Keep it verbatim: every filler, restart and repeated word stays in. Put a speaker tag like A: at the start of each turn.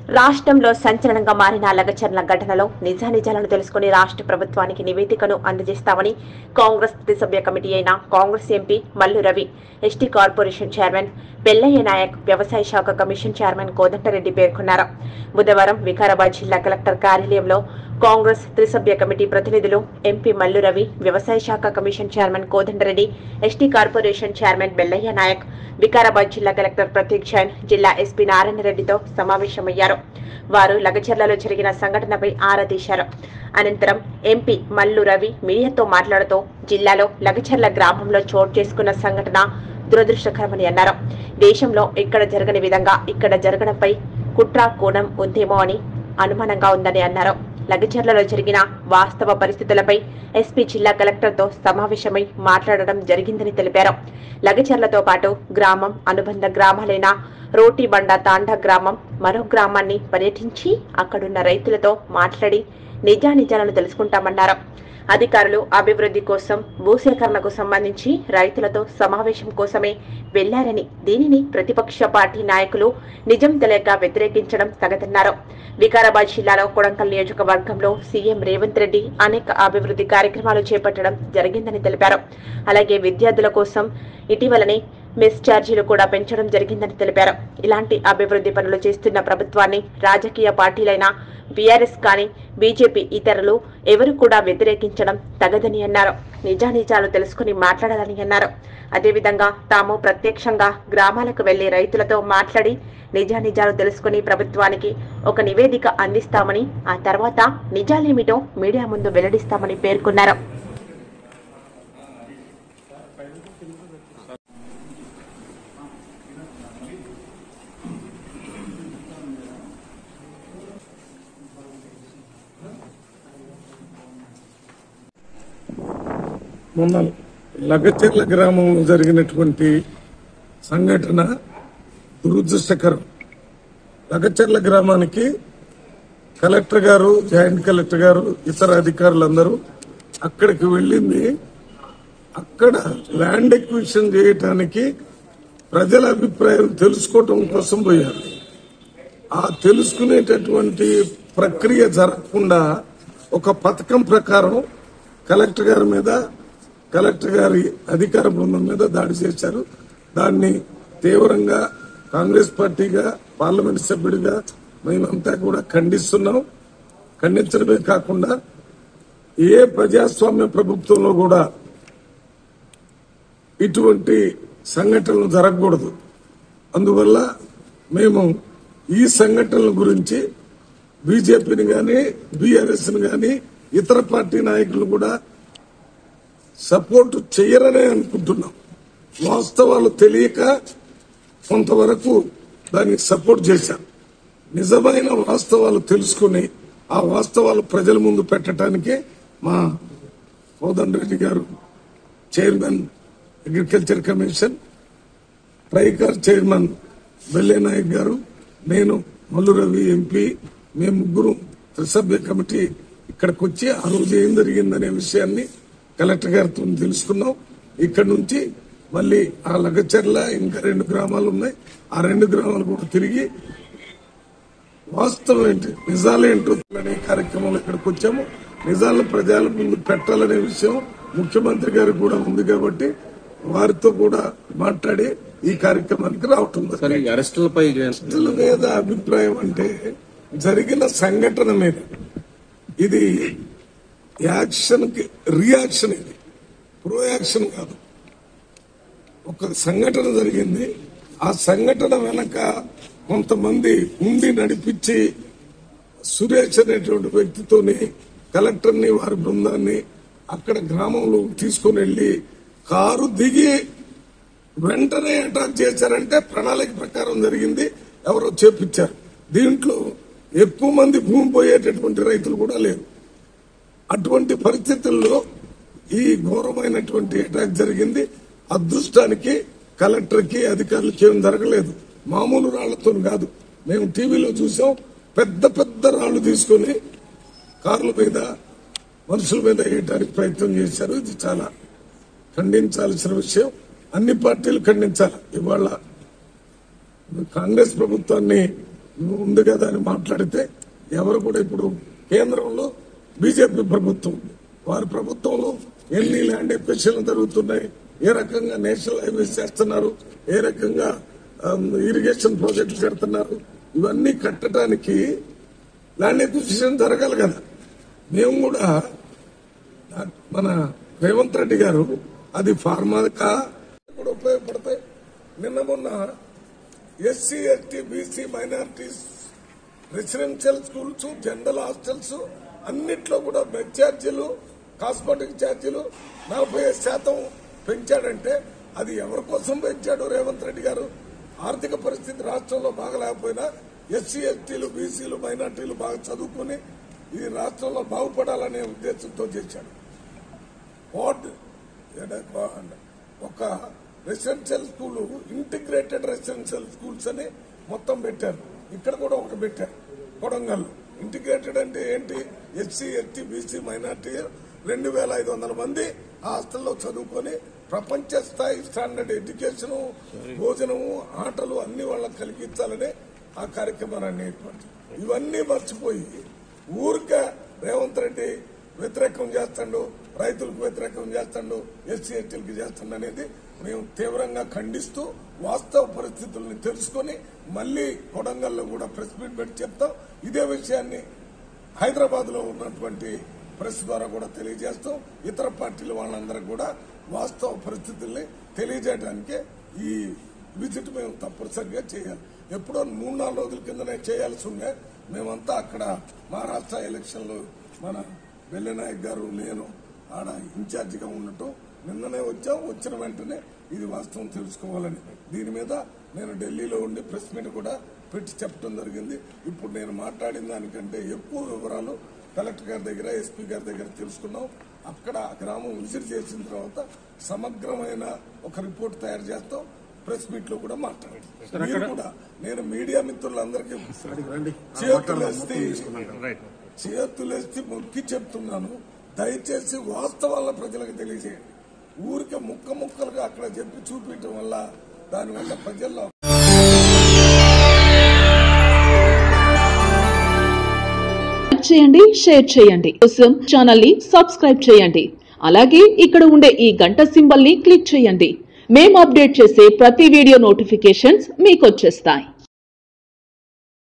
A: రాష్ట్రంలో సంచలనంగా మారిన లగచర్ల ఘటనలో నిజానిజాలను తెలుసుకుని రాష్ట్ర ప్రభుత్వానికి నివేదికను అందజేస్తామని కాంగ్రెస్ త్రిసభ్య కమిటీ అయిన Congress MP Mallu Ravi, ST corporation chairman Bellaiah Naik, వ్యవసాయ శాఖ కమిషన్ చైర్మన్ కోదండరెడ్డి పేర్కొన్నారు. బుధవారం వికారాబాద్ జిల్లా కలెక్టర్ కార్యాలయంలో కాంగ్రెస్ త్రిసభ్య కమిటీ ప్రతినిధులు ఎంపీ మల్లు రవి, వ్యవసాయ శాఖ commission chairman Kodandareddy, ST corporation chairman Bellaiah Naik, Vikarabad జిల్లా కలెక్టర్ ప్రతీక్ జైన్, జిల్లా ఎస్పీ నారాయణ రెడ్డితో సమావేశమయ్యారు. వారు లగచర్లలో జరిగిన సంఘటనపై ఆరా తీశారు. అనంతరం ఎంపీ మల్లు రవి మీడియాతో మాట్లాడుతూ జిల్లాలో లగచర్ల గ్రామంలో చోటు చేసుకున్న సంఘటన దురదృష్టకరమని అన్నారు. దేశంలో ఇక్కడ జరగని విధంగా ఇక్కడ జరగడంపై కుట్ర కోణం ఉందేమో అని అనుమానంగా ఉందని అన్నారు. లగచర్లలో జరిగిన వాస్తవ పరిస్థితులపై ఎస్పీ జిల్లా కలెక్టర్తో సమావేశమై మాట్లాడడం జరిగిందని తెలిపారు. లగచర్లతో పాటు గ్రామం అనుబంధ గ్రామాలైన రోటిబండ తాండా గ్రామం, మరో గ్రామాన్ని పర్యటించి అక్కడున్న రైతులతో మాట్లాడి నిజానిజాలను తెలుసుకుంటామన్నారు. అధికారులు అభివృద్ధి కోసం భూసేకరణకు సంబంధించి రైతులతో సమావేశం కోసమే వెళ్లారని, దీనిని ప్రతిపక్ష పార్టీ నాయకులు నిజం తెలియక వ్యతిరేకించడం తగదన్నారు. వికారాబాద్ జిల్లాలో కొడంగల్ నియోజకవర్గంలో సీఎం రేవంత్ రెడ్డి అనేక అభివృద్ధి కార్యక్రమాలు చేపట్టడం జరిగిందని తెలిపారు. అలాగే విద్యార్థుల కోసం ఇటీవలనే మెస్ ఛార్జీలు కూడా పెంచడం జరిగిందని తెలిపారు. ఇలాంటి అభివృద్ధి పనులు చేస్తున్న ప్రభుత్వాన్ని రాజకీయ పార్టీలైన బీఆర్ఎస్ కానీ బీజేపీ ఇతరులు ఎవరు కూడా వ్యతిరేకించడం తగదని అన్నారు. నిజానిజాలు తెలుసుకుని మాట్లాడాలని అన్నారు. అదేవిధంగా తాము ప్రత్యక్షంగా గ్రామాలకు వెళ్లి రైతులతో మాట్లాడి నిజానిజాలు తెలుసుకుని ప్రభుత్వానికి ఒక నివేదిక అందిస్తామని, ఆ తర్వాత నిజాలేమిటో మీడియా ముందు వెల్లడిస్తామని పేర్కొన్నారు.
B: మొన్న లగచర్ల గ్రామంలో జరిగినటువంటి సంఘటన దురదృష్టకరం. లగచర్ల గ్రామానికి కలెక్టర్ గారు, జాయింట్ కలెక్టర్ గారు, ఇతర అధికారులందరూ అక్కడికి వెళ్ళింది అక్కడ ల్యాండ్ ఎక్విజిషన్ చేయటానికి ప్రజల అభిప్రాయం తెలుసుకోవటం కోసం పోయారు. ఆ తెలుసుకునేటటువంటి ప్రక్రియ జరగకుండా ఒక పథకం ప్రకారం కలెక్టర్ గారి మీద, కలెక్టర్ గారి అధికార బృందం మీద దాడి చేశారు. దాన్ని తీవ్రంగా కాంగ్రెస్ పార్టీగా, పార్లమెంట్ సభ్యుడిగా మేమంతా కూడా ఖండిస్తున్నాం. ఖండించడమే కాకుండా ఏ ప్రజాస్వామ్య ప్రభుత్వంలో కూడా ఇటువంటి సంఘటనలు జరగకూడదు. అందువల్ల మేము ఈ సంఘటనల గురించి బీజేపీని గాని, బీఆర్ఎస్ ని గాని, ఇతర పార్టీ నాయకులు కూడా సపోర్ట్ చేయరనే అనుకుంటున్నాం. వాస్తవాలు తెలియక కొంతవరకు దానికి సపోర్ట్ చేశాం. నిజమైన వాస్తవాలు తెలుసుకుని ఆ వాస్తవాలు ప్రజల ముందు పెట్టడానికి మా కోదండరెడ్డి గారు chairman agriculture commission, TRICOR chairman Bellaiah Naik గారు, నేను మల్లు రవి ఎంపీ, మేము ముగ్గురు త్రిసభ్య కమిటీ ఇక్కడికి వచ్చి ఆ రోజు ఏం జరిగిందనే విషయాన్ని కలెక్టర్ గారితో తెలుసుకున్నాం. ఇక్కడ నుంచి మళ్ళీ ఆ లగచర్ల ఇంకా రెండు గ్రామాలు ఉన్నాయి, ఆ రెండు గ్రామాలు కూడా తిరిగి వాస్తవం ఏంటి, నిజాలేంటో అనే కార్యక్రమంలో ఇక్కడికి వచ్చాము. నిజాలను ప్రజల ముందు పెట్టాలనే విషయం ముఖ్యమంత్రి గారికి కూడా ఉంది కాబట్టి వారితో కూడా మాట్లాడి ఈ కార్యక్రమానికి రావటం. అరెస్టుల మీద అభిప్రాయం అంటే జరిగిన సంఘటన మీద, ఇది యాక్షన్ కి రియాక్షన్, ఇది ప్రో యాక్షన్ కాదు. ఒక సంఘటన జరిగింది, ఆ సంఘటన వెనక కొంతమంది ఉండి నడిపించి సురేష్ అనేటువంటి వ్యక్తితోని కలెక్టర్ని, వారి బృందాన్ని అక్కడ గ్రామంలో తీసుకుని వెళ్లి కారు దిగి వెంటనే అటాక్ చేశారంటే ప్రణాళిక ప్రకారం జరిగింది, ఎవరో చేపించారు. దీంట్లో ఎక్కువ మంది భూమి పోయేటటువంటి రైతులు కూడా లేరు. అటువంటి పరిస్థితుల్లో ఈ ఘోరమైనటువంటి అటాక్ జరిగింది. అదృష్టానికి కలెక్టర్ కి, అధికారులకి ఏం జరగలేదు. మామూలు రాళ్లతో కాదు, మేము టీవీలో చూసాం. పెద్ద పెద్ద రాళ్లు తీసుకుని కార్ల మీద, మనుషుల మీద వేయడానికి ప్రయత్నం చేశారు. ఇది చాలా ఖండించాల్సిన విషయం. అన్ని పార్టీలు ఖండించాలి. ఇవాళ కాంగ్రెస్ ప్రభుత్వాన్ని ఉంది కదా అని మాట్లాడితే ఎవరు కూడా ఇప్పుడు కేంద్రంలో బీజేపీ ప్రభుత్వం ఉంది. వారి ప్రభుత్వంలో ఎన్ని ల్యాండ్ ఎక్విజిషన్లు జరుగుతున్నాయి, ఏ రకంగా నేషనల్ హైవేస్ చేస్తున్నారు, ఏ రకంగా ఇరిగేషన్ ప్రాజెక్టులు కడుతున్నారు, ఇవన్నీ కట్టడానికి ల్యాండ్ ఎక్విజిషన్ జరగాలి కదా. మేము కూడా మన రేవంత్ రెడ్డి గారు అది ఫార్మాకా కూడా ఉపయోగపడతాయి. నిన్న మొన్న SC ST BC minorities residential schools general hostels అన్నిట్లో కూడా బెడ్ ఛార్జీలు కాస్మెటిక్ ఛార్జీలు నలభై ఐదు శాతం పెంచాడంటే అది ఎవరి కోసం పెంచాడు రేవంత్ రెడ్డి గారు? ఆర్థిక పరిస్థితి రాష్ట్రంలో బాగలేకపోయినా ఎస్సీ ఎస్టీలు బీసీలు మైనార్టీలు బాగా చదువుకుని ఈ రాష్ట్రంలో బాగుపడాలనే ఉద్దేశంతో చేశాడు. వార్డ్ ఒక residential school integrated residential schools అని మొత్తం పెట్టారు. ఇక్కడ కూడా ఒకటి పెట్టారు కొడంగల్. ఇంటిగ్రేటెడ్ అంటే ఏంటి? ఎస్సీ ఎస్టీ బీసీ మైనార్టీ రెండు వేల ఐదు వందల మంది ఆ హాస్టల్లో చదువుకొని ప్రపంచ స్థాయి స్టాండర్డ్ ఎడ్యుకేషన్, భోజనము, ఆటలు అన్ని వాళ్ళకి కలిగించాలని ఆ కార్యక్రమాన్ని ఏర్పాటు. ఇవన్నీ మర్చిపోయి ఊరికే రేవంత్ రెడ్డి వ్యతిరేకం చేస్తాడు, రైతులకు వ్యతిరేకం చేస్తాడు, ఎస్సీ ఎస్టీలకు చేస్తాడు అనేది మేము తీవ్రంగా ఖండిస్తూ వాస్తవ పరిస్థితుల్ని తెలుసుకుని మళ్లీ కొడంగల్లో కూడా ప్రెస్ మీట్ పెట్టి చెప్తాం. ఇదే విషయాన్ని హైదరాబాద్ లో ఉన్నటువంటి ప్రెస్ ద్వారా కూడా తెలియజేస్తాం. ఇతర పార్టీల వాళ్ళందరూ కూడా వాస్తవ పరిస్థితుల్ని తెలియజేయడానికే ఈ విజిట్ మేము తప్పనిసరిగా చేయాలి. ఎప్పుడో మూడు నాలుగు రోజుల కిందనే చేయాల్సి ఉండే. మేమంతా అక్కడ మహారాష్ట్ర ఎలక్షన్లు మన వెల్లనాయక్ గారు నేను ఆడ ఇన్ఛార్జిగా ఉండటం నిన్ననే వచ్చాం. వచ్చిన వెంటనే ఇది వాస్తవం తెలుసుకోవాలని దీని మీద నేను ఢిల్లీలో ఉండి ప్రెస్ మీట్ కూడా పెట్టి చెప్పడం జరిగింది. ఇప్పుడు నేను మాట్లాడిన దానికంటే ఎక్కువ వివరాలు కలెక్టర్ గారి దగ్గర, ఎస్పీ గారి దగ్గర తెలుసుకున్నాం. అక్కడ గ్రామం విజిట్ చేసిన తర్వాత సమగ్రమైన ఒక రిపోర్ట్ తయారు చేస్తాం. ప్రెస్ మీట్ లో కూడా మాట్లాడారు. మీరు కూడా నేను మీడియా మిత్రులందరికీ చేతులేసి చేతులేసి మొక్కి చెప్తున్నాను, దయచేసి వాస్తవాల ప్రజలకు తెలియజేయండి. ఊరికే ముక్క ముక్కలుగా అక్కడ చెప్పి చూపించడం వల్ల దానివల్ల ప్రజల్లో
C: చేయండి, షేర్ చేయండి. కోసం ఛానల్ ని సబ్స్క్రైబ్ చేయండి. అలాగే ఇక్కడ ఉండే ఈ గంట సింబల్ ని క్లిక్ చేయండి. మేము అప్డేట్ చేసే ప్రతి వీడియో నోటిఫికేషన్స్ మీకు వచ్చేస్తాయి.